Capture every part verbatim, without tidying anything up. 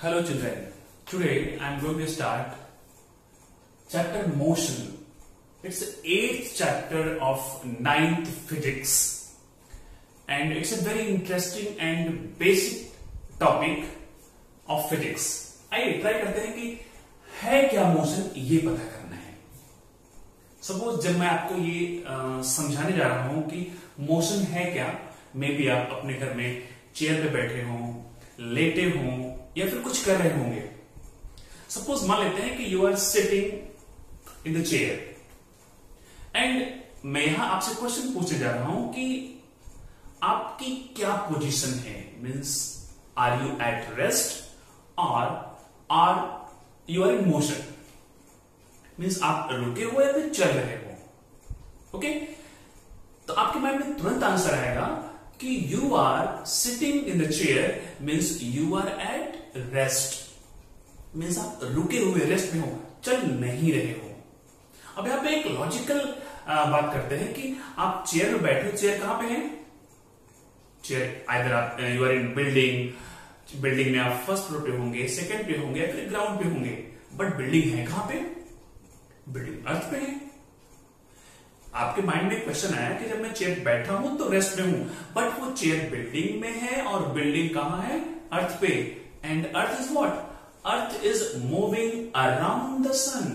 Hello children, today I am going to start chapter motion. It's the eighth chapter of ninth physics and it's a very interesting and basic topic of physics. आइए try करते हैं कि है क्या motion ये पता करना है. सपोज जब मैं आपको ये आ, समझाने जा रहा हूं कि मोशन है क्या, मे बी आप अपने घर में चेयर पे बैठे हों, लेटे हों या फिर कुछ कर रहे होंगे. सपोज मान लेते हैं कि you are sitting in the chair and मैं यहां आपसे क्वेश्चन पूछने जा रहा हूं कि आपकी क्या पोजीशन है. Means are you at rest और are you are in motion. Means आप रुके हुए या फिर चल रहे हो. ओके, तो आपके माइंड में तुरंत आंसर आएगा कि you are sitting in the chair means you are at rest. Means आप रुके हुए रेस्ट में हो, चल नहीं रहे हो. अब यहां पे एक लॉजिकल बात करते हैं कि आप चेयर में बैठे हो. चेयर कहां पे है? चेयर आइदर आप you are in building, building में आप फर्स्ट फ्लोर पे होंगे, सेकंड पे होंगे, फिर ग्राउंड पे होंगे. बट बिल्डिंग है कहां पे? बिल्डिंग अर्थ पे है. आपके माइंड में क्वेश्चन आया कि जब मैं चेयर बैठा हूं तो रेस्ट में हूं, बट वो चेयर बिल्डिंग में है और बिल्डिंग कहां है? अर्थ पे. And earth is what? Earth is moving around the sun.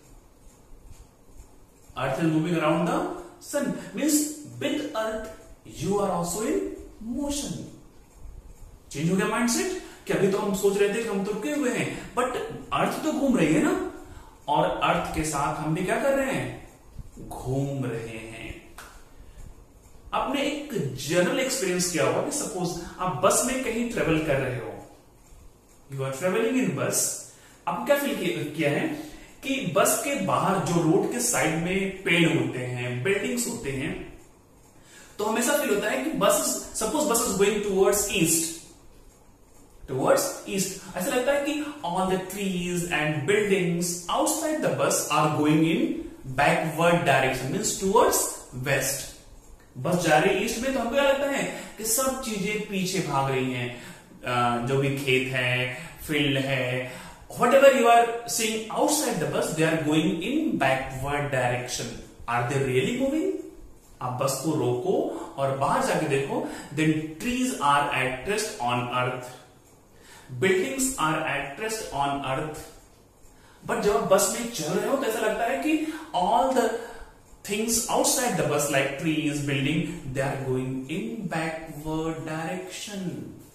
Earth is moving around the sun means with earth you are also in motion. Change हो गया माइंडसेट कि अभी तो हम सोच रहे थे कि हम तो रुके हुए हैं, बट अर्थ तो घूम रही है ना, और अर्थ के साथ हम भी क्या कर रहे हैं? घूम रहे हैं. आपने एक जनरल एक्सपीरियंस किया होगा कि सपोज आप बस में कहीं ट्रेवल कर रहे हो, यू आर ट्रेवलिंग इन बस. आपने क्या फील किया है कि बस के बाहर जो रोड के साइड में पेड़ होते हैं, बिल्डिंग्स होते हैं, तो हमेशा फील होता है कि बस suppose bus is going towards east, towards east. ऐसा लगता है कि all the trees and buildings outside the bus are going in backward direction means towards west. Bus जा रही ईस्ट में, तो हमको क्या लगता है कि सब चीजें पीछे भाग रही हैं. जो भी खेत है, फील्ड है, whatever you are seeing outside the bus, they are going in backward direction. Are they really moving? आप बस को रोको और बाहर जाके देखो, then trees are at rest on earth, buildings are at rest on earth. But जब आप बस में चल रहे हो तो ऐसा लगता है कि all the things outside the bus like trees, building, they are going in backward direction.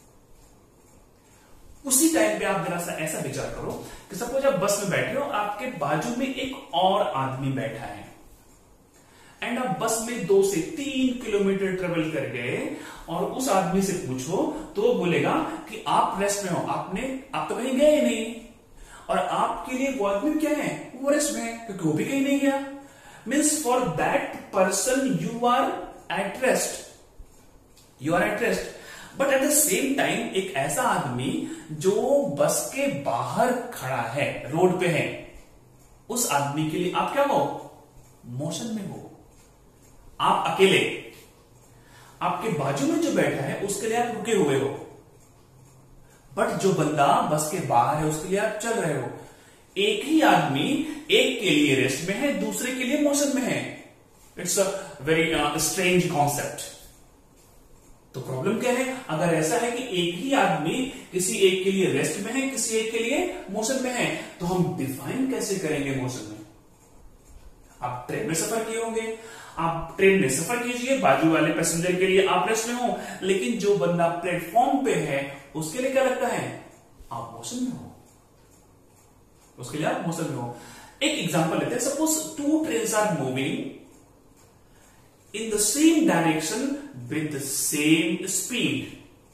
उसी टाइम पे आप जरा सा ऐसा विचार करो कि सपोज आप बस में बैठे हो, आपके बाजू में एक और आदमी बैठा है एंड आप बस में दो से तीन किलोमीटर ट्रेवल कर गए और उस आदमी से पूछो तो वो बोलेगा कि आप रेस्ट में हो. आपने आप तो कहीं गए नहीं, और आपके लिए वो आदमी क्या है? वो रेस्ट में है, क्योंकि वो भी कहीं नहीं गया. Means for that person you are at rest, you are at rest. But at the same time एक ऐसा आदमी जो बस के बाहर खड़ा है, रोड पे है, उस आदमी के लिए आप क्या हो? मोशन में हो. आप अकेले, आपके बाजू में जो बैठा है उसके लिए आप रुके हुए हो, बट जो बंदा बस के बाहर है उसके लिए आप चल रहे हो. एक ही आदमी एक के लिए रेस्ट में है, दूसरे के लिए मोशन में है. It's a very strange concept. तो प्रॉब्लम क्या है? अगर ऐसा है कि एक ही आदमी किसी एक के लिए रेस्ट में है, किसी एक के लिए मोशन में है, तो हम डिफाइन कैसे करेंगे मोशन में? आप ट्रेन में सफर किए होंगे, आप ट्रेन में सफर कीजिए, बाजू वाले पैसेंजर के लिए आप रेस्ट में हो, लेकिन जो बंदा प्लेटफॉर्म पे है उसके लिए क्या लगता है? आप मोशन में हो, उसके लिए आप मोशन में हो. एक एग्जांपल लेते हैं. Suppose two trains are moving in the same direction with the same speed.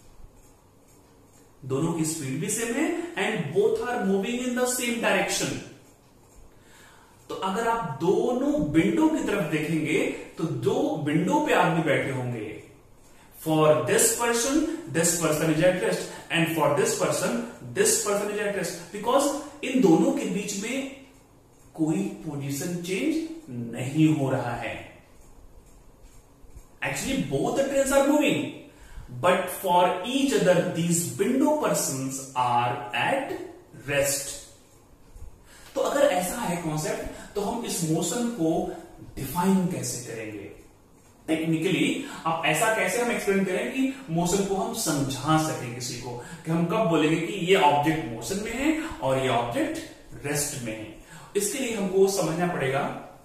दोनों की स्पीड भी सेम है and both are moving in the same direction. तो अगर आप दोनों विंडो की तरफ देखेंगे तो दो विंडो पे आदमी बैठे होंगे. For this person this person is at rest and for this person this person is at rest, because इन दोनों के बीच में कोई पोजीशन चेंज नहीं हो रहा है. Actually both the trains are moving, but for each other these window persons are at rest. तो अगर ऐसा है कॉन्सेप्ट तो हम इस मोशन को डिफाइन कैसे करेंगे? टेक्निकली आप ऐसा कैसे हम एक्सप्लेन करें कि मोशन को हम समझा सकें किसी को, कि हम कब बोलेंगे कि ये ऑब्जेक्ट मोशन में है और ये ऑब्जेक्ट रेस्ट में है। इसके लिए हमको समझना पड़ेगा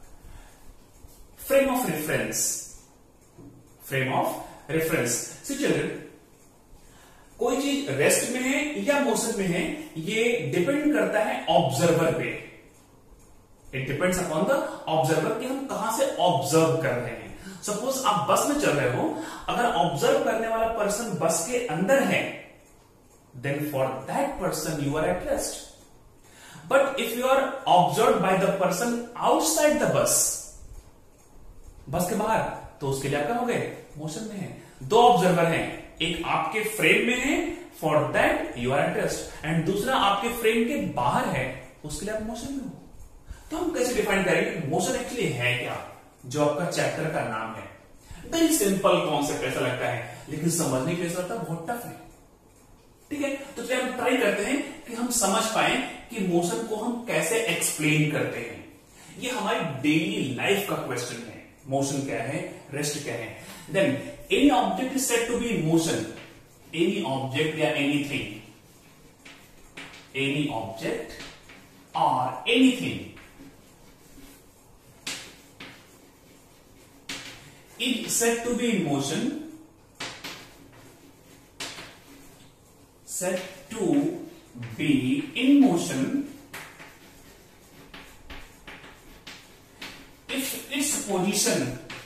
frame of reference. Frame of reference से चिल्ड्रन, कोई चीज रेस्ट में है या मोशन में है ये डिपेंड करता है ऑब्जर्वर पे। It depends upon the observer कि हम कहां से ऑब्जर्व कर रहे हैं। सपोज आप बस में चल रहे हो, अगर ऑब्जर्व करने वाला पर्सन बस के अंदर है, then for that person you are at rest. But if you are observe by the person outside the bus, bus के बाहर, तो उसके लिए आप क्या हो गए? मोशन में है। दो ऑब्जर्वर हैं, एक आपके फ्रेम में है, for that you are at rest, and दूसरा आपके फ्रेम के बाहर है, उसके लिए आप मोशन में हो। तो हम कैसे डिफाइन करेंगे मोशन एक्चुअली है क्या, जो आपका चैप्टर का नाम है? वेरी सिंपल कॉन्सेप्ट ऐसा लगता है, लेकिन समझने के लिए लगता है बहुत टफ है। ठीक है, तो चलिए हम ट्राई करते हैं कि हम समझ पाए कि मोशन को हम कैसे एक्सप्लेन करते हैं। ये हमारी डेली लाइफ का क्वेश्चन है, मोशन क्या है, रेस्ट क्या है। Then any object is said to be in motion. Any object या एनीथिंग, एनी ऑब्जेक्ट और anything is said to be in motion, said to be in motion if its position,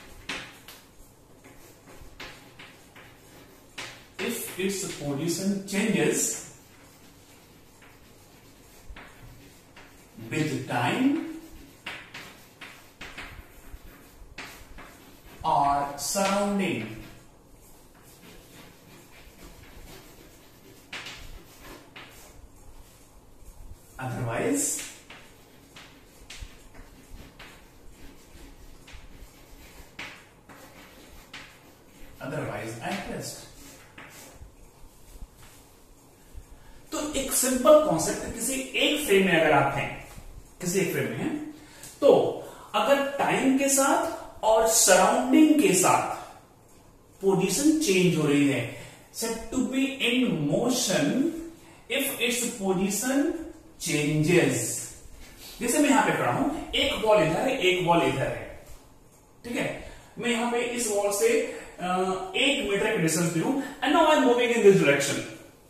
if its position changes with time or surrounding. Otherwise, otherwise at rest. तो एक simple concept, किसी एक frame में अगर आप हैं, किसी एक फ्रेम में हैं, तो अगर टाइम के साथ और सराउंडिंग के साथ पोजीशन चेंज हो रही है, said to be in motion if its position changes. जैसे मैं यहां पे खड़ा हूं, एक बॉल इधर है, एक बॉल इधर है, ठीक है। मैं यहां पे इस बॉल से uh, एक मीटर की डिस्टेंस पे हूं, and now I am moving in this direction.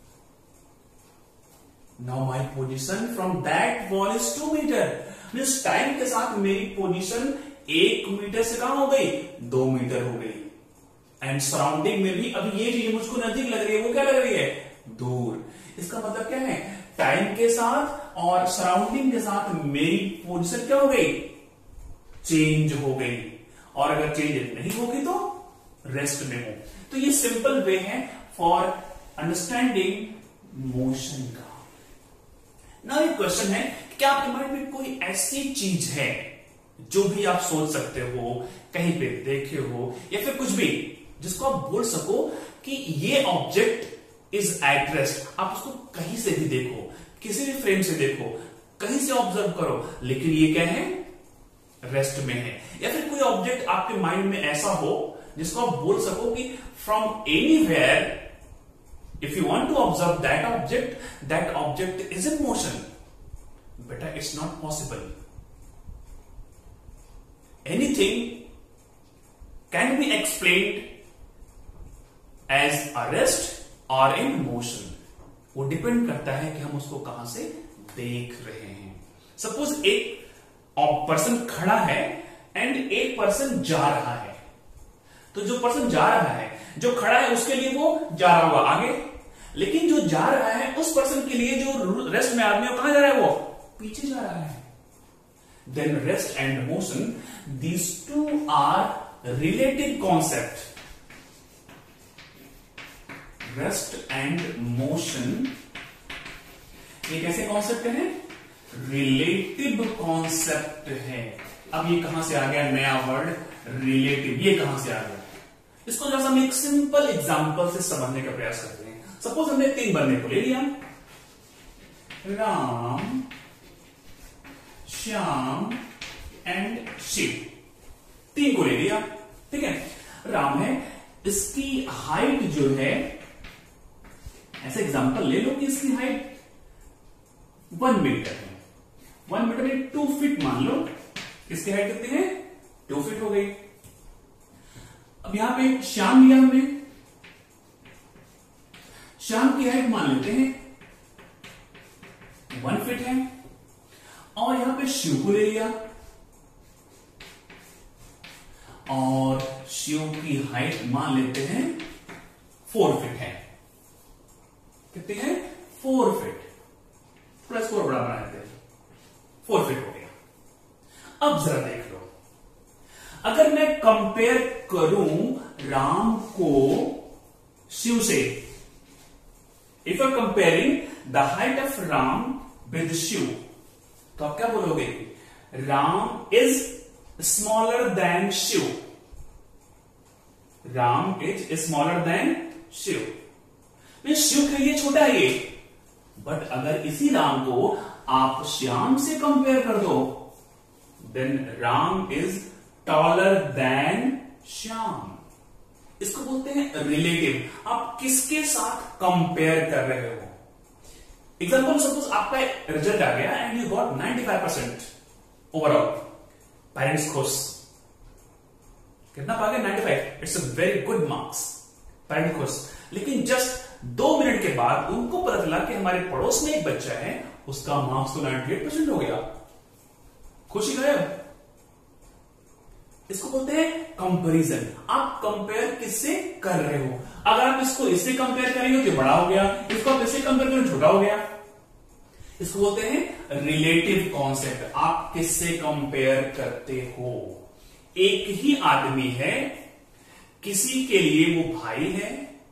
Now my position from that ball is two metre. Means time के साथ मेरी पोजीशन एक मीटर से कहां हो गई, दो मीटर हो गई। एंड सराउंडिंग में भी अभी ये चीज मुझको नजदीक लग रही है, वो क्या लग रही है, दूर। इसका मतलब क्या है, टाइम के साथ और सराउंडिंग के साथ मेरी पोजीशन क्या हो गई, चेंज हो गई। और अगर चेंज नहीं होगी तो रेस्ट में हो। तो ये सिंपल वे है फॉर अंडरस्टैंडिंग मोशन का। नाउ एक क्वेश्चन है, क्या आपके माइंड में कोई ऐसी चीज है जो भी आप सोच सकते हो, कहीं पे देखे हो या फिर कुछ भी, जिसको आप बोल सको कि ये ऑब्जेक्ट इज एट रेस्ट। आप उसको कहीं से भी देखो, किसी भी फ्रेम से देखो, कहीं से ऑब्जर्व करो, लेकिन ये क्या है, रेस्ट में है। या फिर कोई ऑब्जेक्ट आपके माइंड में ऐसा हो जिसको आप बोल सको कि from anywhere if you want to observe that object, that object is in motion. बेटा it's not possible. Anything can be explained as a rest or in motion. वो डिपेंड करता है कि हम उसको कहां से देख रहे हैं। सपोज एक पर्सन खड़ा है एंड एक पर्सन जा रहा है, तो जो पर्सन जा रहा है, जो खड़ा है उसके लिए वो जा रहा होगा आगे, लेकिन जो जा रहा है उस पर्सन के लिए जो रेस्ट में आदमी है कहां जा रहा है, वो पीछे जा रहा है। Then rest and motion, these two are related concept. Rest and motion, ये कैसे कॉन्सेप्ट है, रिलेटिव कॉन्सेप्ट है। अब ये कहां से आ गया नया वर्ड, रिलेटिव, ये कहां से आ गया, इसको जरा हम एक सिंपल एग्जांपल से समझने का प्रयास करते हैं। सपोज हमने तीन बंदे को ले लिया, राम, श्याम एंड शिव, तीन को ले लिया, ठीक है। राम है, इसकी हाइट जो है, ऐसा एग्जांपल ले लो कि इसकी हाइट वन मीटर है, वन मीटर में टू फीट मान लो, इसकी हाइट कितनी है, टू फीट हो गई। अब यहां पे श्याम लिया हमने, श्याम की हाइट मान लेते हैं वन फीट है, और यहां पे शिव को ले लिया, और शिव की हाइट मान लेते हैं फोर फीट है, कितनी है, फोर फीट, थोड़ा स्कोर बड़ा बना लेते हैं, फोर फीट हो गया। अब जरा देख लो, अगर मैं कंपेयर करूं राम को शिव से, if you are comparing the height of Ram with Shiv, तो आप क्या बोलोगे, Ram is smaller than Shiv, Ram is smaller than Shiv, Shiv के लिए छोटा है ये, बट अगर इसी राम को आप श्याम से कंपेयर कर दो, then Ram is taller than Shyam. इसको बोलते हैं रिलेटिव, आप किसके साथ कंपेयर कर रहे हो। एग्जाम्पल, सपोज आपका रिजल्ट आ गया and you got ninety five percent overall, parents खुश, कितना पा गए, ninety five, it's a very good marks, parents खुश। लेकिन जस्ट दो मिनट के बाद उनको पता चला कि हमारे पड़ोस में एक बच्चा है, उसका मार्क्स तो नाइंटी एट परसेंट हो गया, खुशी गायब। इसको बोलते हैं कंपैरिजन। आप कंपेयर किससे कर रहे हो। अगर आप इसको इससे कंपेयर करेंगे तो बड़ा हो गया, इसको आप इससे कंपेयर करेंगे छोटा हो गया। इसको बोलते हैं रिलेटिव कॉन्सेप्ट। आप किससे कंपेयर करते हो। एक ही आदमी है, किसी के लिए वो भाई है,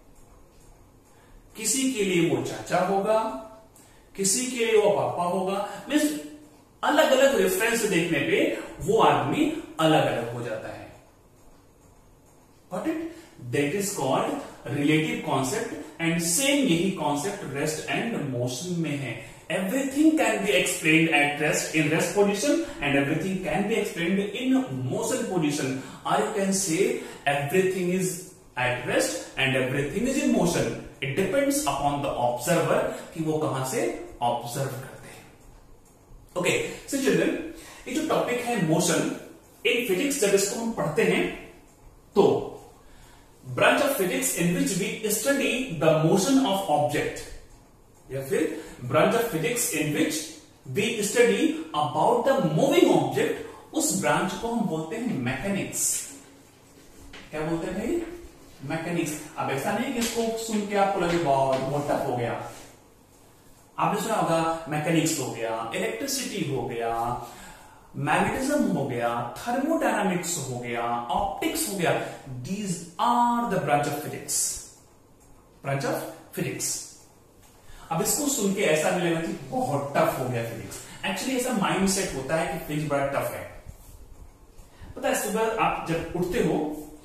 किसी के लिए वो चाचा होगा, किसी के लिए वो पापा होगा। मीन्स अलग अलग रेफरेंस देखने पे वो आदमी अलग अलग हो जाता है। Got it? That is called relative concept. And same यही कॉन्सेप्ट रेस्ट एंड मोशन में है। Everything can be explained at rest in rest position and everything can be explained in motion position. और you can say everything is at rest and everything is in motion. It depends upon the observer कि वो कहां से observe करते हैं। Okay, so children, ये जो topic है मोशन, इन फिजिक्स जब इसको हम पढ़ते हैं तो branch of physics in which we study the motion of object, या फिर branch of physics in which we study about the moving object, उस ब्रांच को हम बोलते हैं मैकेनिक्स। क्या बोलते हैं भाई? मैकेनिक्स। अब ऐसा नहीं कि इसको सुन के आपको लगे बहुत टफ हो गया। आपने सुना होगा मैकेनिक्स हो गया, इलेक्ट्रिसिटी हो गया, मैग्नेटिज्म हो गया, थर्मोडायनामिक्स हो गया, ऑप्टिक्स हो गया। These are the branch of physics. Branch of physics. अब इसको सुन के ऐसा मिलेगा कि बहुत टफ हो गया फिजिक्स। एक्चुअली ऐसा माइंड सेट होता है कि फिजिक्स बड़ा टफ है। पता है, सुबह आप जब उठते हो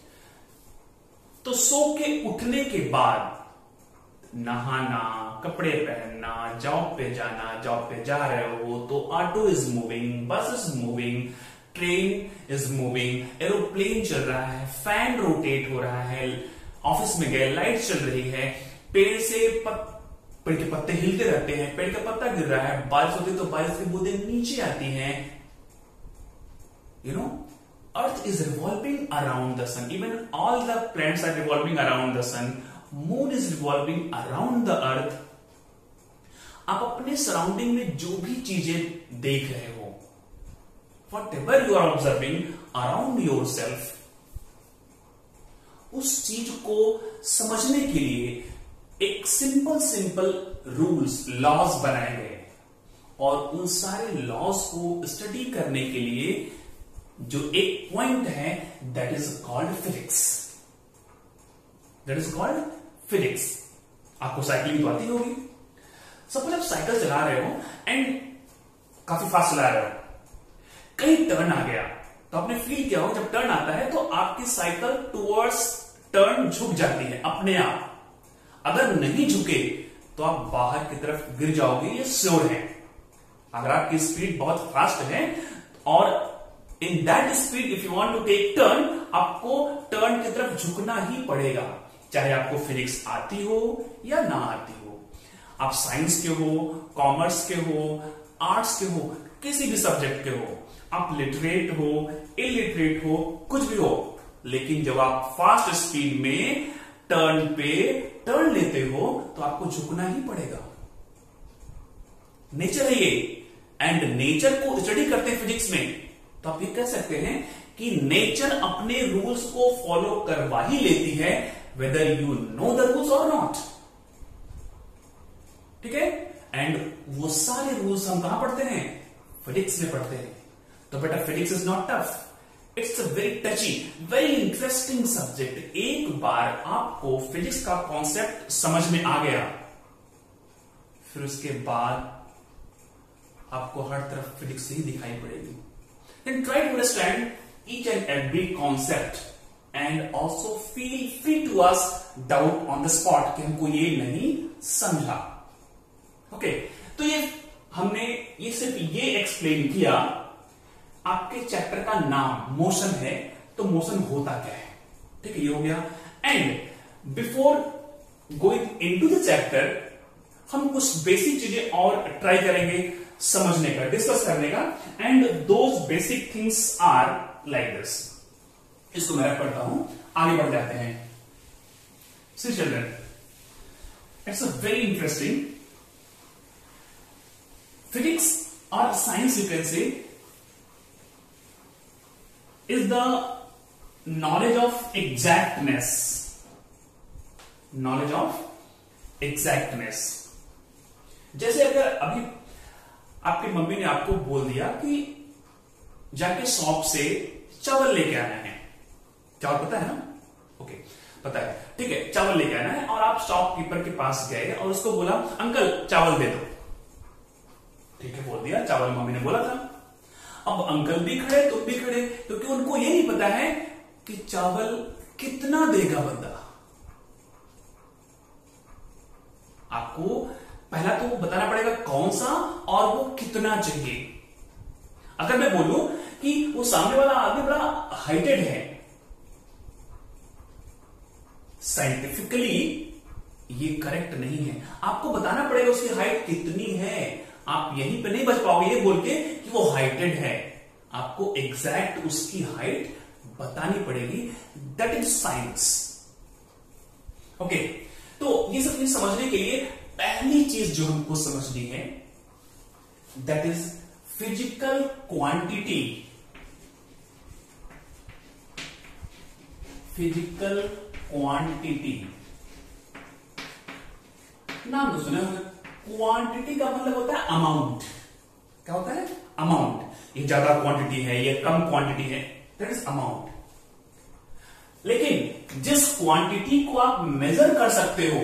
तो सो के उठने के बाद नहाना, कपड़े पहनना, जॉब पे जाना, जॉब पे जा रहे हो तो auto is moving, bus is moving, train is moving, aeroplane चल रहा है, फैन रोटेट हो रहा है, ऑफिस में गए लाइट चल रही है, पेड़ से पत, पेड़ के पत्ते हिलते रहते हैं, पेड़ का पत्ता गिर रहा है, बारिश होती है तो बारिश की बूंदें नीचे आती हैं। You know, Earth is revolving around the sun. Even all the planets are revolving around the sun. Moon is revolving around the earth. आप अपने सराउंडिंग में जो भी चीजें देख रहे हो, whatever you are observing around yourself, उस चीज को समझने के लिए एक सिंपल सिंपल रूल्स, लॉज बनाए गए। और उन सारे लॉज को स्टडी करने के लिए जो एक पॉइंट है, that is called physics. That is called physics. आपको साइकिलिंग तो आती होगी। सपोज आप साइकिल चला रहे हो एंड काफी फास्ट चला रहे हो, कहीं टर्न आ गया तो आपने फील किया हो जब टर्न आता है तो आपकी साइकिल टुवर्ड्स टर्न झुक जाती है अपने आप। अगर नहीं झुके तो आप बाहर की तरफ गिर जाओगे, ये श्योर है। अगर आपकी स्पीड बहुत फास्ट है और in that speed if you want to take turn, आपको टर्न की तरफ झुकना ही पड़ेगा, चाहे आपको फिजिक्स आती हो या ना आती हो। आप साइंस के हो, कॉमर्स के हो, आर्ट्स के हो, किसी भी सब्जेक्ट के हो, आप लिटरेट हो, इलिटरेट हो, कुछ भी हो, लेकिन जब आप फास्ट स्पीड में टर्न पे टर्न लेते हो तो आपको झुकना ही पड़ेगा। नेचर है ये, एंड नेचर को स्टडी करते हैं फिजिक्स में तो आप ये कह सकते हैं कि नेचर अपने रूल्स को फॉलो करवा ही लेती है, whether you know the rules और नॉट। ठीक है, एंड वो सारे रूल्स हम कहां पढ़ते हैं? फिजिक्स में पढ़ते हैं। तो बेटा physics is not tough, it's a very touchy, very interesting subject. एक बार आपको फिजिक्स का कॉन्सेप्ट समझ में आ गया, फिर उसके बाद आपको हर तरफ फिजिक्स ही दिखाई पड़ेगी। Then try to understand each and every concept and also feel free to ask doubt on the spot कि हमको ये नहीं समझा। ओके okay, तो ये हमने ये सिर्फ ये एक्सप्लेन किया। आपके चैप्टर का नाम मोशन है, तो मोशन होता क्या है, ठीक है, ये हो गया। And before going into the chapter हम कुछ बेसिक चीजें और ट्राई करेंगे समझने का, डिस्कस करने का। And those basic things are like this. इसको मैं पढ़ता हूं, आगे बढ़ जाते हैं। See children, it's a very interesting physics और science you can say is the knowledge of exactness, knowledge of exactness। जैसे अगर अभी आपकी मम्मी ने आपको बोल दिया कि जाके शॉप से चावल लेके आना है, चावल पता है ना? ओके, पता है, ठीक है, चावल लेके आना है और आप शॉपकीपर के पास गए और उसको बोला अंकल चावल दे दो, ठीक है, बोल दिया चावल मम्मी ने बोला था। अब अंकल भी खड़े, तुम भी खड़े, क्योंकि उनको ये नहीं पता है कि चावल कितना देगा बंदा। आपको पहला तो बताना पड़ेगा कौन सा और वो कितना चाहिए। अगर मैं बोलूं कि वो सामने वाला आदमी बड़ा हाइटेड है, साइंटिफिकली ये करेक्ट नहीं है। आपको बताना पड़ेगा उसकी हाइट कितनी है। आप यहीं पे नहीं बच पाओगे ये बोल के कि वो हाइटेड है, आपको एग्जैक्ट उसकी हाइट बतानी पड़ेगी। That is science. ओके, तो ये सब चीज समझने के लिए पहली चीज जो हमको समझनी है that is physical quantity. Physical quantity नाम तो सुना होगा। क्वांटिटी का मतलब होता है अमाउंट। क्या होता है? अमाउंट। ये ज्यादा क्वांटिटी है, ये कम क्वांटिटी है, दैट इज अमाउंट। लेकिन जिस क्वांटिटी को आप मेजर कर सकते हो,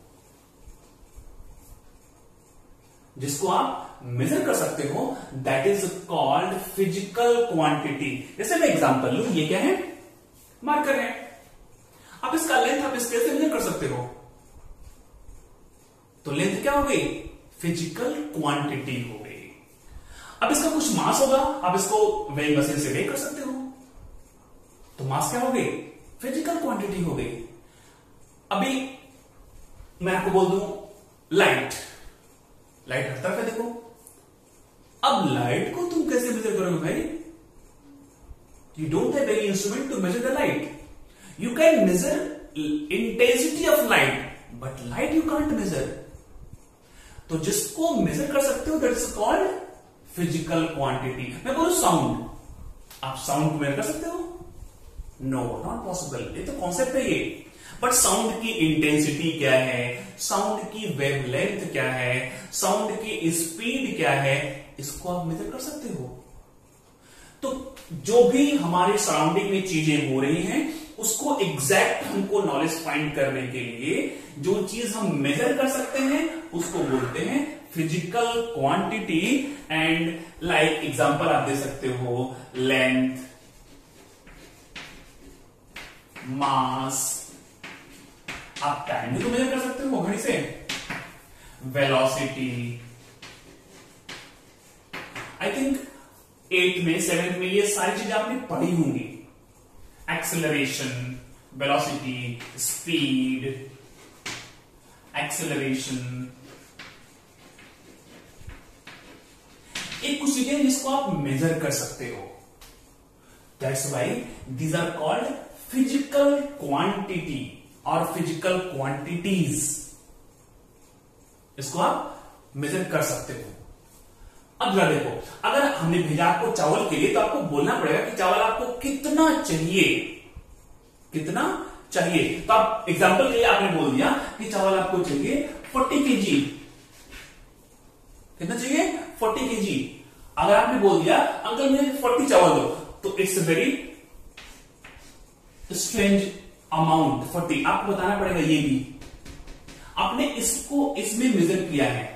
जिसको आप मेजर कर सकते हो, that is called physical quantity. जैसे मैं एग्जांपल लूं, ये क्या है? मार्कर है। आप इसका लेंथ आप इस कैसे मेजर कर सकते हो? तो लेंथ क्या हो गई? फिजिकल क्वांटिटी हो गई। अब इसका कुछ मास होगा, आप इसको वेइंग मशीन से वेइ कर सकते हो, तो मास क्या हो गई? फिजिकल क्वांटिटी हो गई। अभी मैं आपको बोल दूं लाइट, लाइट हर तरफ है, देखो। अब लाइट को तुम कैसे मेजर करोगे भाई? You don't have any instrument to measure the light. You can measure intensity of light, but light you can't measure. तो जिसको मेजर कर सकते हो that is called physical quantity. मैं बोलूं साउंड, आप साउंड को मेजर कर सकते हो? No, not possible. ये तो कॉन्सेप्ट है ये। बट साउंड की इंटेंसिटी क्या है, साउंड की वेवलेंथ क्या है, साउंड की स्पीड क्या है, इसको आप मेजर कर सकते हो। तो जो भी हमारे सराउंडिंग में चीजें हो रही हैं, उसको एग्जैक्ट हमको नॉलेज फाइंड करने के लिए जो चीज हम मेजर कर सकते हैं उसको बोलते हैं physical quantity. And like example आप दे सकते हो लेंथ, मास, आप टाइम भी तो मेजर कर सकते हो घड़ी से। वेलोसिटी, आई थिंक एट में सेवेंथ में ये सारी चीजें आपने पढ़ी होंगी। एक्सेलरेशन, वेलोसिटी, स्पीड, एक्सेलरेशन, एक कुछ चीजें जिसको आप मेजर कर सकते हो। That's why these are called physical quantity और फिजिकल क्वांटिटीज। इसको आप मेजर कर सकते हो। अब जरा देखो, अगर हमने भेजा आपको चावल के लिए तो आपको बोलना पड़ेगा कि चावल आपको कितना चाहिए, कितना चाहिए। तो आप एग्जांपल के लिए आपने बोल दिया कि चावल आपको चाहिए फोर्टी केजी। कितना चाहिए? Forty KG. अगर आपने बोल दिया अंकल मुझे फोर्टी चावल दो, तो it's very strange amount. Forty आपको बताना पड़ेगा ये भी। आपने इसको इसमें मेजर किया है।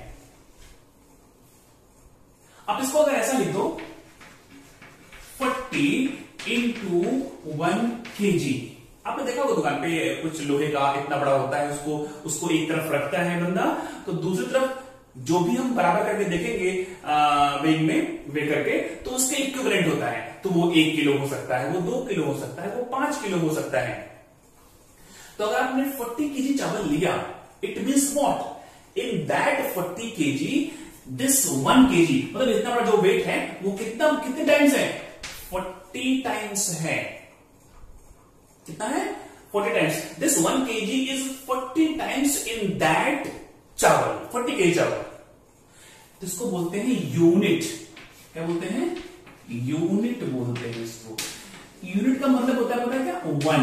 आप इसको अगर ऐसा लिख दो, फोर्टी इंटू वन के जी। आपने देखा होगा दुकान पे कुछ लोहे का इतना बड़ा होता है, उसको उसको एक तरफ रखता है बंदा, तो दूसरी तरफ जो भी हम बराबर करके देखेंगे वेग में वे करके, तो उसके इक्विवेलेंट होता है। तो वो एक किलो हो सकता है, वो दो किलो हो सकता है, वो पांच किलो हो सकता है। तो अगर आपने फोर्टी केजी चावल लिया, it means what? In that forty KG this one KG, मतलब इतना बड़ा जो वेट है वो कितना कितने टाइम्स है? फोर्टी टाइम्स है। कितना है? Forty times. This one KG is forty times in that चावल, फोर्टी केजी चावल। तो इसको बोलते हैं यूनिट। क्या बोलते हैं? यूनिट बोलते हैं इसको। यूनिट का मतलब होता है पता है क्या? वन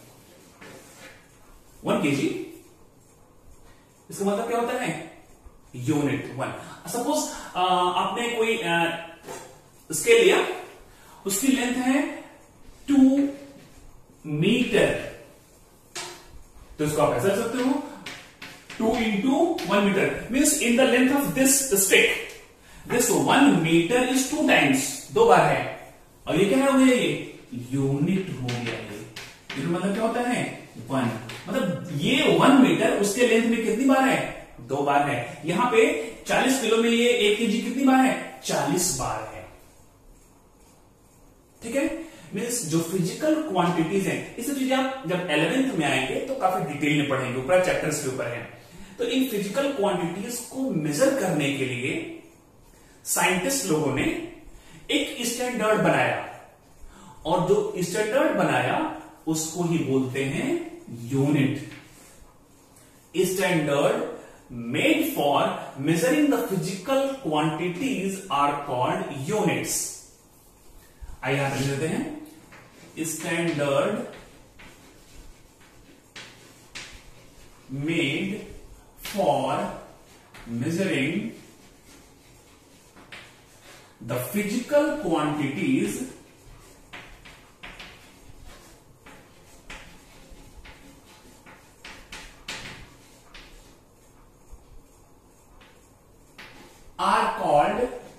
वन केजी, इसका मतलब क्या होता है? Unit one. सपोज आपने कोई स्केल लिया, उसकी लेंथ है टू मीटर, तो इसको आप ऐसा कर सकते हो, two into one metre means in the length of this stick this one metre is two times, दो बार है। और ये क्या हो गया? ये यूनिट हो गया। ये यूनिट मतलब क्या होता है? वन। मतलब ये वन मीटर उसके लेंथ में कितनी बार है? दो बार है। यहां पे चालीस किलो में ये एक केजी कितनी बार है? चालीस बार है। ठीक है। मीन्स जो फिजिकल क्वांटिटीज हैं, इस चीजें आप जब इलेवेंथ में आएंगे तो काफी डिटेल में पढ़ेंगे, ऊपर चैप्टर्स के ऊपर है। तो इन फिजिकल क्वांटिटीज को मेजर करने के लिए साइंटिस्ट लोगों ने एक स्टैंडर्ड बनाया, और जो स्टैंडर्ड बनाया उसको ही बोलते हैं unit. Standard made for measuring the physical quantities are called units. आइए यहां पर लिख देते हैं, standard made for measuring the physical quantities are called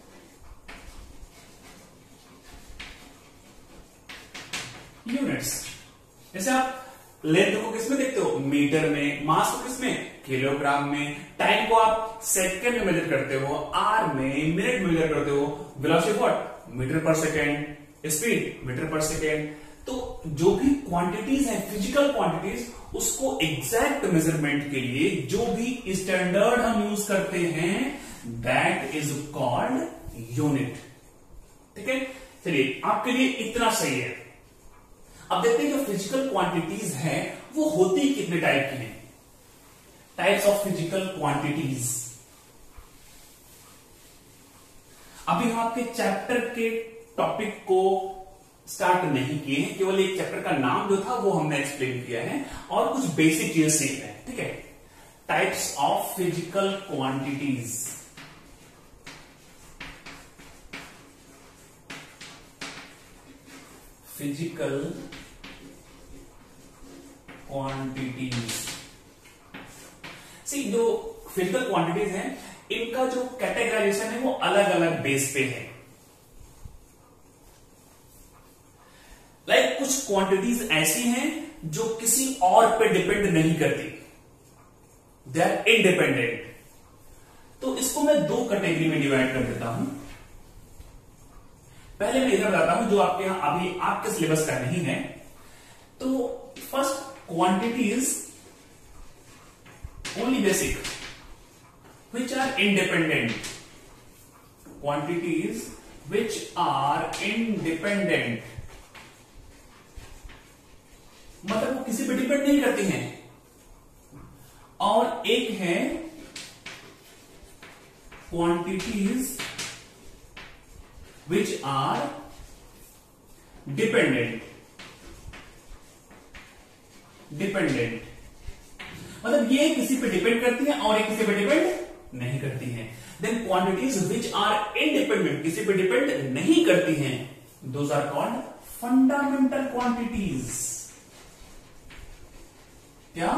units. जैसे आप लेंथ को किसमें देखते हो? मीटर में। मास को किसमें? किलोग्राम में। टाइम को आप सेकंड में मेजर करते हो, आर में, मिनट में मेजर करते हो। Velocity what? Metre per second. Speed metre per second. तो जो भी क्वांटिटीज हैं, फिजिकल क्वांटिटीज, उसको एग्जैक्ट मेजरमेंट के लिए जो भी स्टैंडर्ड हम यूज करते हैं, दैट इज कॉल्ड यूनिट। ठीक है। चलिए, आपके लिए इतना सही है। अब देखते हैं जो फिजिकल क्वांटिटीज हैं वो होती कितने टाइप की हैं। Types of physical quantities. अभी हम आपके चैप्टर के टॉपिक को स्टार्ट नहीं किए हैं, केवल एक चैप्टर का नाम जो था वो हमने एक्सप्लेन किया है और कुछ बेसिक चीजें सीख रहे हैं। ठीक है। Types of physical quantities. Physical quantities. See, जो फिजिकल क्वांटिटीज हैं, इनका जो कैटेगराइजेशन है वो अलग अलग बेस पे है। लाइक like, कुछ क्वांटिटीज ऐसी हैं जो किसी और पे डिपेंड नहीं करती। They are independent. तो इसको मैं दो कैटेगरी में डिवाइड कर देता हूं। पहले मैं इधर बताता हूं जो आपके यहां अभी आपके सिलेबस का नहीं है। तो first, quantities only basic which are independent, quantities which are independent, मतलब वो किसी पे डिपेंड नहीं करती हैं। और एक है quantities which are dependent, dependent मतलब ये किसी पे डिपेंड करती है और ये किसी पे डिपेंड नहीं करती हैं। Then quantities which are independent, किसी पे डिपेंड नहीं करती हैं, those are called fundamental quantities. क्या?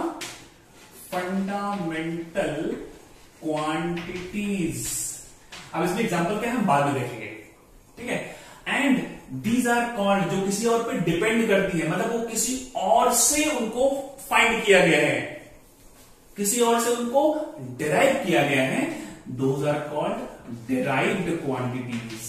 Fundamental quantities. अब इसमें एग्जांपल क्या है हम बाद में देखेंगे, ठीक है। एंड दीज आर कॉल्ड, जो किसी और पे डिपेंड करती है, मतलब वो किसी और से उनको फाइंड किया गया है, किसी और से उनको डिराइव किया गया है, those are called derived quantities.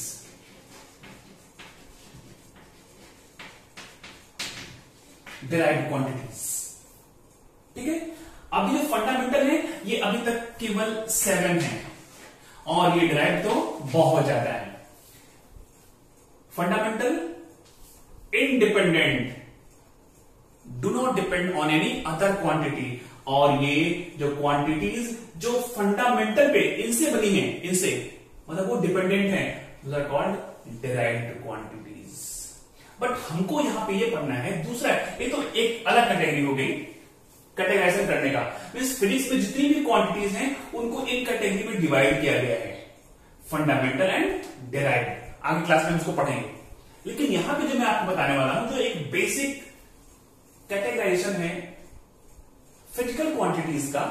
Derived quantities, ठीक है। अब ये फंडामेंटल है, ये अभी तक केवल सेवन है और ये डिराइव तो बहुत ज्यादा है। Fundamental, independent, do not depend on any other quantity, और ये जो क्वांटिटीज जो फंडामेंटल पे इनसे बनी है, इनसे मतलब वो डिपेंडेंट है, those are called derived quantities. But हमको यहां पे ये पढ़ना है दूसरा, ये तो एक अलग कैटेगरी हो गई कैटेगराइजेशन करने का। इस फिजिक्स में जितनी भी क्वांटिटीज हैं उनको इन कैटेगरी में डिवाइड किया गया है, फंडामेंटल एंड डिराइव्ड। आगे क्लास में इसको पढ़ेंगे, लेकिन यहां पे जो मैं आपको बताने वाला हूं, जो एक बेसिक कैटेगराइजेशन है फिजिकल क्वांटिटीज का,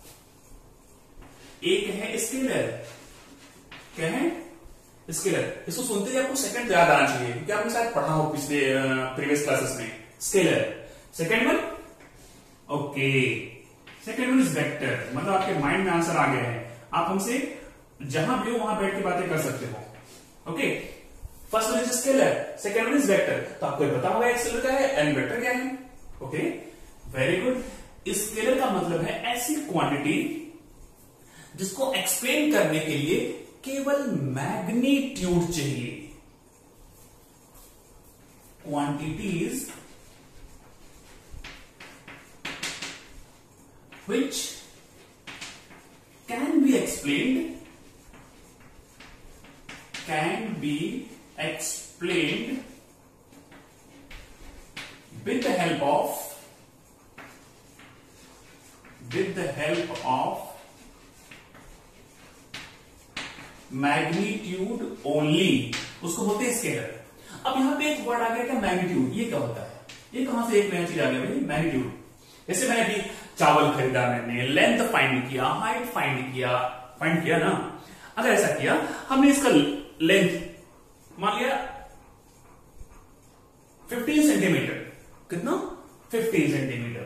एक है स्केलर। क्या है? स्केलर। इसको सुनते ही आपको सेकंड याद आना चाहिए, क्योंकि आपने शायद पढ़ा हो पिछले प्रीवियस क्लासेस में। Scalar, second one, okay, second one is vector, मतलब आपके माइंड में आंसर आ गया है, आप हमसे जहां भी हो वहां बैठ के बातें कर सकते हो। Okay, first one is scalar, second one is vector. तो आपको पता होगा स्केलर क्या है एंड वेक्टर क्या है। Okay, very good. स्केलर का मतलब है ऐसी क्वांटिटी जिसको एक्सप्लेन करने के लिए केवल मैग्नीट्यूड चाहिए। Quantities which can be explained can be explained with the help of with the help of magnitude only, उसको बोलते हैं स्केलर। अब यहां पे एक वर्ड आ गया क्या, मैग्नीट्यूड। ये क्या होता है? ये कहां से एक नया चीज आ गया भाई, मैग्नीट्यूड। जैसे मैंने अभी चावल खरीदा, मैंने लेंथ फाइंड किया, हाइट फाइंड किया, फाइंड किया ना। अगर ऐसा किया हमने, इसका लेंथ मान लिया फिफ्टीन सेंटीमीटर, कितना? Fifteen centimetre.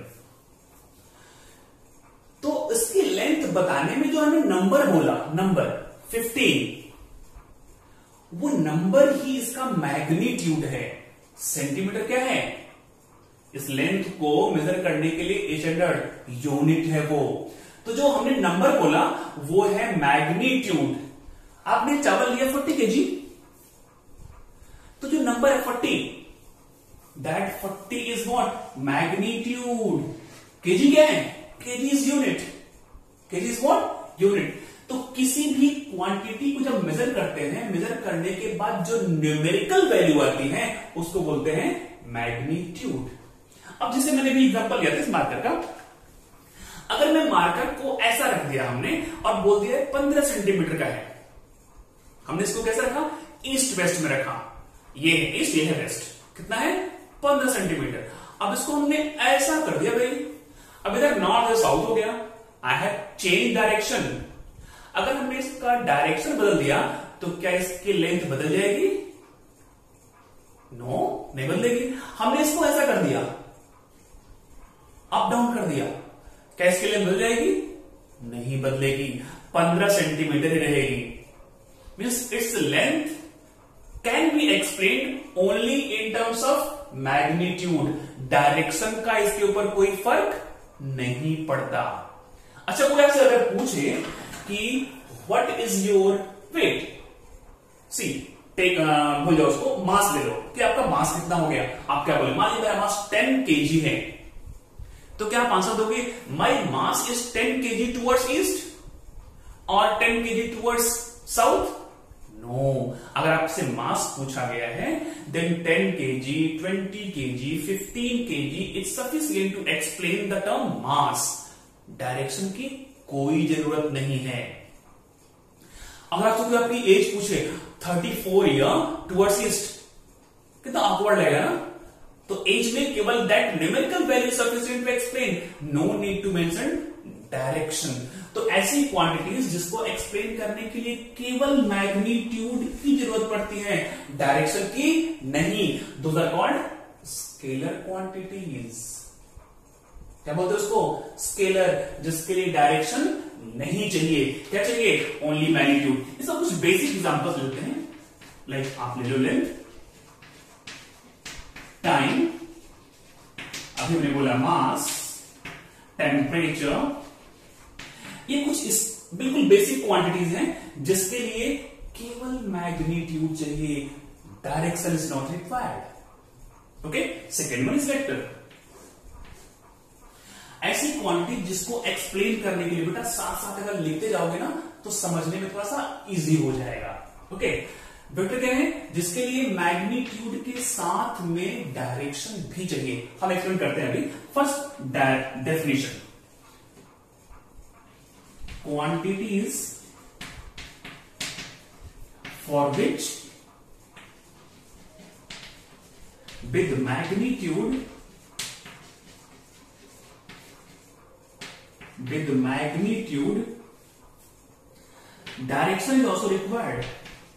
तो इसकी लेंथ बताने में जो हमने नंबर बोला, नंबर फिफ्टीन, वो नंबर ही इसका मैग्नीट्यूड है। सेंटीमीटर क्या है? इस लेंथ को मेजर करने के लिए स्टैंडर्ड यूनिट है वो। तो जो हमने नंबर बोला वो है मैग्नीट्यूड। आपने चावल लिया फोर्टी केजी, तो जो नंबर है forty, that forty is what, magnitude. KG क्या है? KG is unit, KG is what, unit. तो किसी भी क्वांटिटी को जब मेजर करते हैं, मेजर करने के बाद जो न्यूमेरिकल वैल्यू आती है उसको बोलते हैं मैग्नीट्यूड। अब जैसे मैंने भी एग्जांपल लिया था इस मार्कर का, अगर मैं मार्कर को ऐसा रख दिया हमने और बोल दिया पंद्रह सेंटीमीटर का है, हमने इसको कैसे रखा, ईस्ट वेस्ट में रखा, ये है ईस्ट, ये है वेस्ट, कितना है पंद्रह सेंटीमीटर। अब इसको हमने ऐसा कर दिया भाई, अब इधर नॉर्थ और साउथ हो गया, आई हैव चेंज डायरेक्शन। अगर हमने इसका डायरेक्शन बदल दिया तो क्या इसकी लेंथ बदल जाएगी? नो no, नहीं बदलेगी। हमने इसको ऐसा कर दिया, अप डाउन कर दिया, क्या इसकी लेंथ बदल जाएगी? नहीं बदलेगी, पंद्रह सेंटीमीटर ही रहेगी। Means its length can be explain only in terms of magnitude. Direction का इसके ऊपर कोई फर्क नहीं पड़ता। अच्छा, कोई आपसे अगर पूछे कि व्हाट इज योर वेट, सी टेक भूल जाओ उसको, मास ले लो कि आपका मास कितना हो गया। आप क्या बोले, मान लीजिए मेरा मास टेन केजी है, तो क्या आप आंसर दोगे my mass is ten KG towards east और ten KG towards south? No. अगर आपसे मास पूछा गया है then ten KG, twenty KG, fifteen KG it's sufficient to explain the term mass. Direction की कोई जरूरत नहीं है। अगर आपसे कोई आपकी एज पूछे thirty four year towards east, कितना ऑकवर्ड लगेगा ना। तो एज में केवल that numerical value sufficient to explain, no need to mention direction. तो ऐसी क्वांटिटीज जिसको एक्सप्लेन करने के लिए केवल मैग्नीट्यूड की जरूरत पड़ती है, डायरेक्शन की नहीं। Those are called scalar quantities. क्या बोलते हैं उसको, स्केलर, जिसके लिए डायरेक्शन नहीं चाहिए। क्या चाहिए, ओनली मैग्नीट्यूड। इसका कुछ बेसिक एग्जांपल्स लेते हैं। लाइक like, आप ले लो लेंथ, टाइम, अभी हमने बोला मास, टेम्परेचर, ये कुछ इस बिल्कुल बेसिक क्वांटिटीज हैं जिसके लिए केवल मैग्नीट्यूड चाहिए, direction is not required. Okay, second one is vector. ऐसी क्वांटिटी जिसको एक्सप्लेन करने के लिए बेटा साथ साथ अगर लिखते जाओगे ना तो समझने में थोड़ा सा इजी हो जाएगा। ओके, वेक्टर क्या है, जिसके लिए मैग्नीट्यूड के साथ में डायरेक्शन भी चाहिए। हम एक्सप्लेन करते हैं अभी। First definition, quantities for which with magnitude with magnitude direction is also required.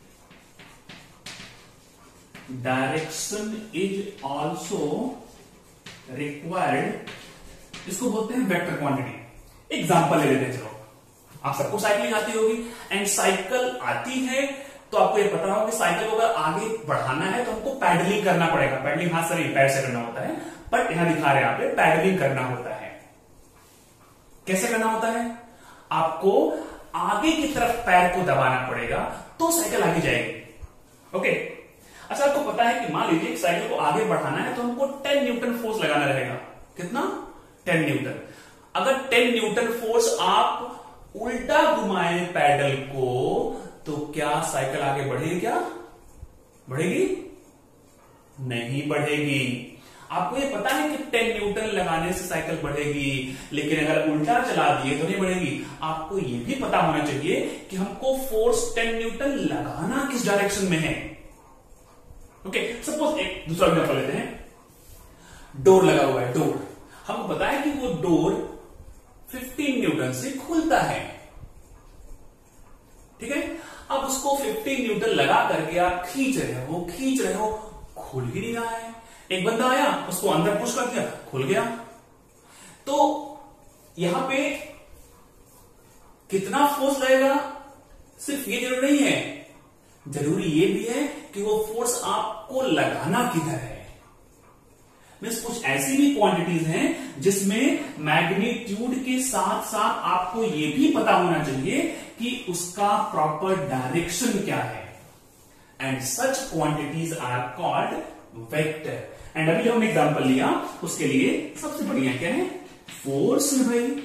Direction is also required. इसको बोलते हैं वेक्टर क्वांटिटी। एग्जांपल ले लेते हैं। चलो, आप सबको साइकिलिंग आती होगी एंड साइकिल आती है तो आपको ये पता होगा कि साइकिल को अगर आगे बढ़ाना है तो हमको पैडलिंग करना पड़ेगा। पैडलिंग हाथ से नहीं, पैर से करना होता है, बट यहां दिखा रहे हैं आप पैडलिंग करना होता है। कैसे करना होता है, आपको आगे की तरफ पैर को दबाना पड़ेगा तो साइकिल आगे जाएगी। ओके, अच्छा आपको पता है कि मान लीजिए साइकिल को आगे बढ़ाना है तो हमको टेन न्यूटन फोर्स लगाना रहेगा। कितना, टेन न्यूटन। अगर टेन न्यूटन फोर्स आप उल्टा घुमाए पैडल को तो क्या साइकिल आगे बढ़ेगी? क्या बढ़ेगी? नहीं बढ़ेगी। आपको ये पता है कि टेन न्यूटन लगाने से साइकिल बढ़ेगी, लेकिन अगर उल्टा चला दिए तो नहीं बढ़ेगी। आपको ये भी पता होना चाहिए कि हमको फोर्स टेन न्यूटन लगाना किस डायरेक्शन में है। ओके, सपोज एक दूसरा एग्जांपल लेते हैं। डोर लगा हुआ है, डोर। हमको पता है कि वो डोर फिफ्टीन न्यूटन से खुलता है। ठीक है, अब उसको फिफ्टीन न्यूटन लगा करके आप खींच रहे हो, खींच रहे हो, खुल ही नहीं रहा है। एक बंदा आया, उसको अंदर पुश कर दिया, खुल गया। तो यहां पे कितना फोर्स लगेगा, सिर्फ ये जरूरी नहीं है, जरूरी ये भी है कि वो फोर्स आपको लगाना किधर है। मीन्स कुछ ऐसी भी क्वांटिटीज हैं जिसमें मैग्नीट्यूड के साथ साथ आपको ये भी पता होना चाहिए कि उसका प्रॉपर डायरेक्शन क्या है। And such quantities are called vector. And अभी जो हमने एग्जांपल लिया उसके लिए सबसे बढ़िया क्या है, फोर्स है भाई।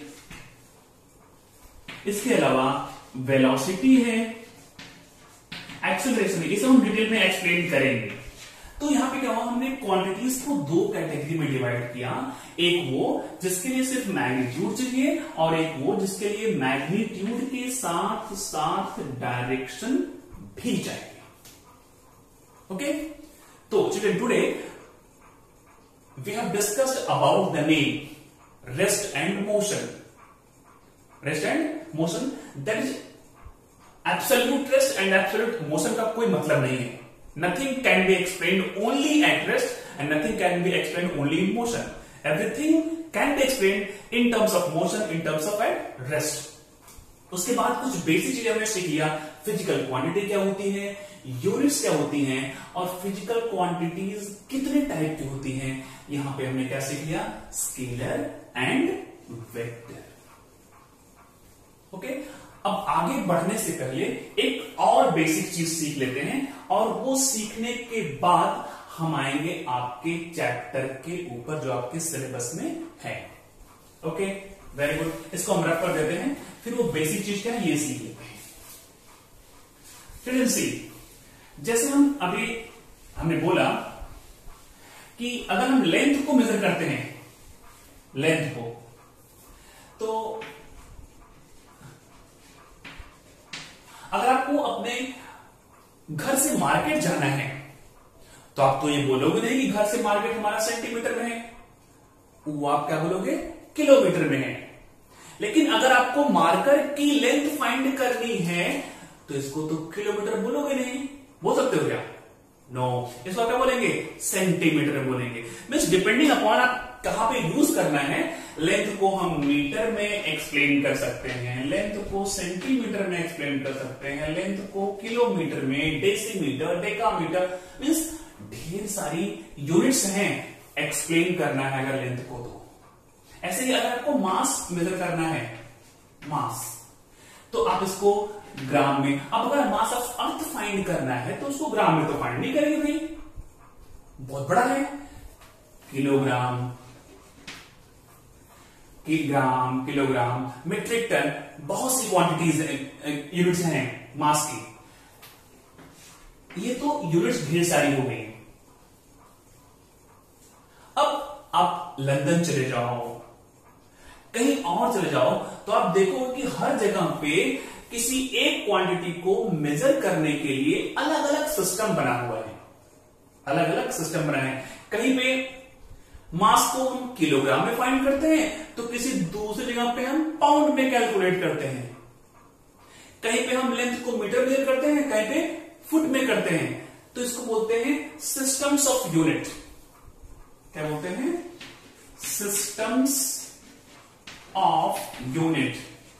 इसके अलावा वेलोसिटी है, एक्सेलरेशन है। इसे हम डिटेल में एक्सप्लेन करेंगे। तो यहां पे क्या हुआ, हमने क्वांटिटीज को दो कैटेगरी में डिवाइड किया। एक वो जिसके लिए सिर्फ मैग्नीट्यूड चाहिए और एक वो जिसके लिए मैग्नीट्यूड के साथ साथ डायरेक्शन भी चाहिए। ओके, तो children today we have discussed about the name rest and motion. Rest and motion, that is absolute rest and absolute motion का कोई मतलब नहीं है। Nothing can be explained only at rest and nothing can be explained only in motion. Everything can be explained in terms of motion, in terms of at rest. उसके बाद कुछ basic चीजें हमने सीख लिया, फिजिकल क्वांटिटी क्या होती है, यूनिट्स क्या होती हैं, और फिजिकल क्वांटिटीज कितने टाइप की होती हैं। यहां पे हमने क्या सीख लिया, स्केलर एंड वेक्टर। ओके, अब आगे बढ़ने से पहले एक और बेसिक चीज सीख लेते हैं, और वो सीखने के बाद हम आएंगे आपके चैप्टर के ऊपर जो आपके सिलेबस में है। ओके, वेरी गुड, इसको हम रख कर देते हैं, फिर वो बेसिक चीज क्या है ये सीख लेते हैं। चिल्ड्रन सी, जैसे हम अभी हमने बोला कि अगर हम लेंथ को मेजर करते हैं, लेंथ को, तो अगर आपको अपने घर से मार्केट जाना है तो आप तो ये बोलोगे नहीं कि घर से मार्केट हमारा सेंटीमीटर में है, वो आप क्या बोलोगे, किलोमीटर में है। लेकिन अगर आपको मार्कर की लेंथ फाइंड करनी है तो इसको तो किलोमीटर बोलोगे नहीं, बोल सकते हो क्या, नो, इसको क्या बोलेंगे, सेंटीमीटर बोलेंगे। मीन्स डिपेंडिंग अपॉन आप कहां पे यूज करना है, लेंथ को हम मीटर में एक्सप्लेन कर सकते हैं, लेंथ को सेंटीमीटर में एक्सप्लेन कर सकते हैं, लेंथ को किलोमीटर में, डेसीमीटर, डेकामीटर, मीन्स ढेर सारी यूनिट्स हैं एक्सप्लेन करना है अगर लेंथ को। तो ऐसे ही अगर आपको मास मेजर करना है, मास, तो आप इसको ग्राम में, अब अगर मास ऑफ अर्थ फाइंड करना है तो उसको ग्राम में तो फाइंड नहीं करेंगे भाई, बहुत बड़ा है, kilogram, kilogram, kilogram, metric ton, बहुत सी क्वांटिटीज यूनिट्स हैं मास की, ये तो यूनिट्स ढेर सारी हो गई। अब आप लंदन चले जाओ, कहीं और चले जाओ, तो आप देखोगे कि हर जगह पे किसी एक क्वांटिटी को मेजर करने के लिए अलग अलग सिस्टम बना हुआ है, अलग अलग सिस्टम बना है। कहीं पे मास को हम किलोग्राम में फाइंड करते हैं, तो किसी दूसरी जगह पे हम पाउंड में कैलकुलेट करते हैं, कहीं पे हम लेंथ को मीटर में करते हैं, कहीं पे फुट में करते हैं। तो इसको बोलते हैं सिस्टम्स ऑफ यूनिट। क्या बोलते हैं, सिस्टम्स ऑफ यूनिट,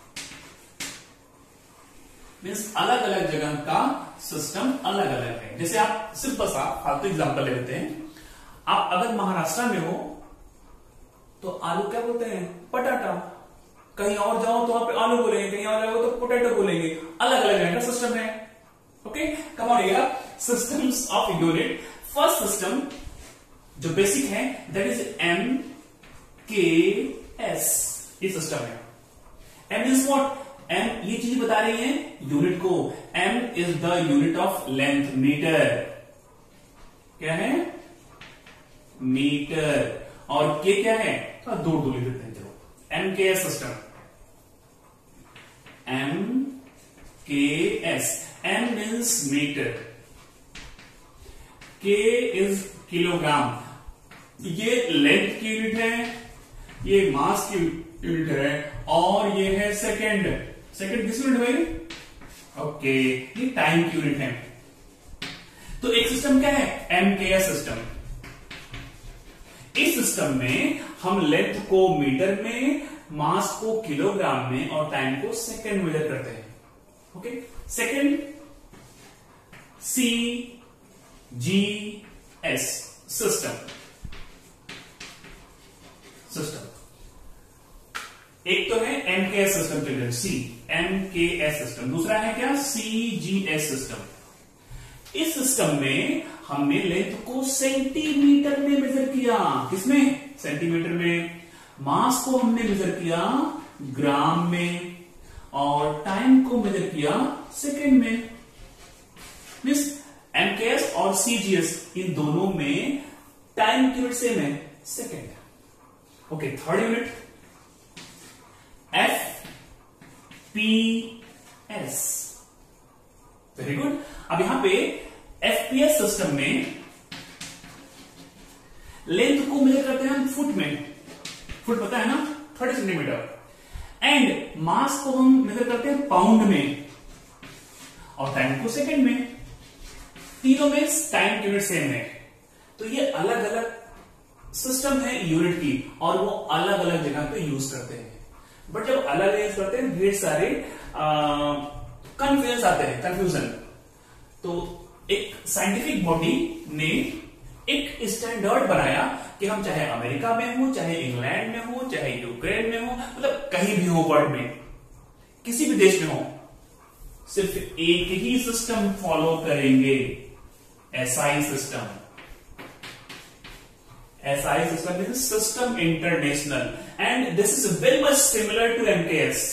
मीन्स अलग अलग जगह का सिस्टम अलग अलग है। जैसे आप सिंपल सा फालतू एग्जांपल ले लेते हैं, आप अगर महाराष्ट्र में हो तो आलू क्या बोलते हैं, पटाटा, कहीं और जाओ तो वहां पे आलू बोलेंगे, कहीं और जाओ तो पोटैटो बोलेंगे, अलग अलग जगह का सिस्टम है। Okay, come on here, systems of unit. First system जो बेसिक है that is M K S, ये सिस्टम है। एम इज व्हाट, एम ये चीज बता रही है यूनिट को, M is the unit of length, metre, क्या है, मीटर, और के क्या है, तो दो दो लिख देते हैं, चलो, M K S system, M K S, M means metre, K is kilogram, ये लेंथ की यूनिट है, ये मास की यूनिट है, और ये है सेकेंड, सेकेंड किस यूनिट भाई, ओके, ये टाइम की यूनिट है। तो एक सिस्टम क्या है, एम के एस सिस्टम। इस सिस्टम में हम लेंथ को मीटर में, मास को किलोग्राम में, और टाइम को सेकेंड मेजर करते हैं। Okay, second, C G S system, system एक तो है M K S system, children, C M K S system, दूसरा है क्या, सी जी एस सिस्टम। इस सिस्टम में हमने लेंथ को सेंटीमीटर में मेजर किया, किसमें, सेंटीमीटर में, मास को हमने मेजर किया ग्राम में, और टाइम को मेजर किया सेकेंड में। मीन्स एमकेएस और सीजीएस इन दोनों में टाइम की यूनिट सेम है, second. Okay, third unit F P S, very good. अब यहां पे एफपीएस सिस्टम में लेंथ को मेजर करते हैं हम फुट में, फुट पता है ना, थर्टी सेंटीमीटर, एंड मास को हम मेजर करते हैं पाउंड में, और टाइम को सेकेंड में। तीनों में टाइम यूनिट सेम है, तो ये अलग अलग सिस्टम है यूनिट की, और वो अलग अलग जगह पे यूज करते हैं। बट जब अलग यूज करते हैं, ढेर सारे कंफ्यूजन आते हैं, कंफ्यूजन। तो एक साइंटिफिक बॉडी ने एक स्टैंडर्ड बनाया कि हम चाहे अमेरिका में हो, चाहे इंग्लैंड में हो, चाहे यूक्रेन में हो, मतलब कहीं भी हो वर्ल्ड में, किसी भी देश में हो, सिर्फ एक ही सिस्टम फॉलो करेंगे, SI system. SI system is system international and this is very much similar to MKS.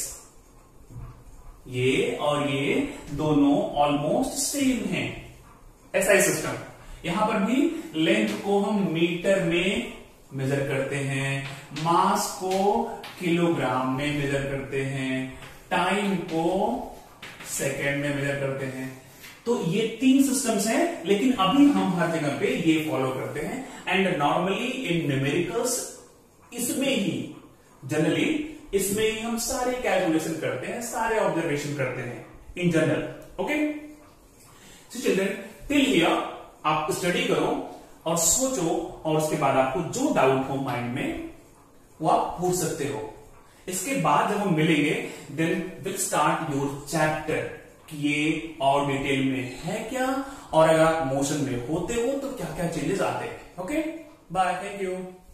ये और ये दोनों ऑलमोस्ट सेम हैं। एसआई सिस्टम, यहां पर भी लेंथ को हम मीटर में मेजर करते हैं, मास को किलोग्राम में मेजर करते हैं, टाइम को सेकेंड में मेजर करते हैं। तो ये तीन सिस्टम्स हैं, लेकिन अभी हम हर जगह पे ये फॉलो करते हैं। एंड नॉर्मली इन न्यूमेरिकल्स इसमें ही जनरली इसमें ही हम सारे कैलकुलेशन करते हैं, सारे ऑब्जर्वेशन करते हैं in general. Okay, so children, till here आप स्टडी करो और सोचो, और उसके बाद आपको जो डाउट हो माइंड में वो आप पूछ सकते हो। इसके बाद जब हम मिलेंगे then will start your chapter कि ये और डिटेल में है क्या, और अगर आप मोशन में होते हो तो क्या क्या चेंजेस आते हैं। Okay, bye, thank you.